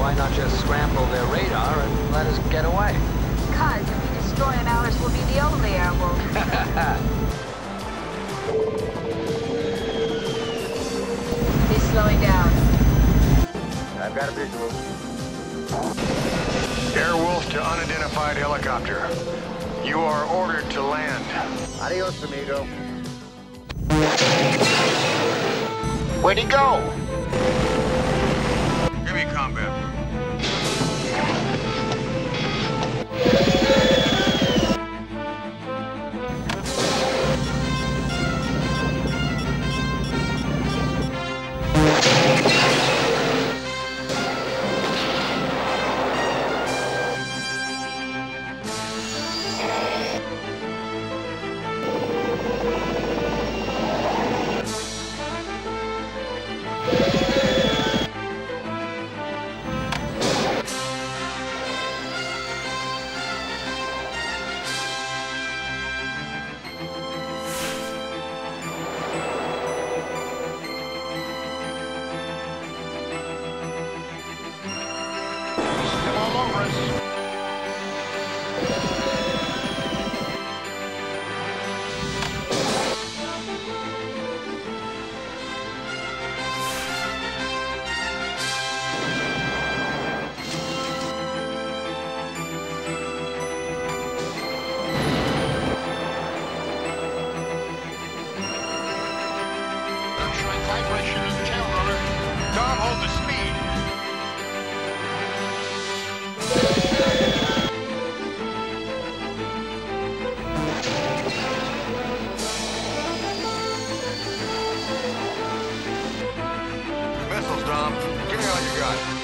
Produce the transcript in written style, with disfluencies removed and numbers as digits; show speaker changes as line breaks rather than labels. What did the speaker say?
Why not just scramble their radar and let us get away?
Because if we destroy them, ours will be the only airwolf. He's slowing down.
I've got a visual.
Airwolf to unidentified helicopter. You are ordered to land.
Adios, amigo.
Where'd he go? Give me combat.
Vibration in the tail rotor.
Tom, hold the speed. Missiles, Dom. Give me all you got.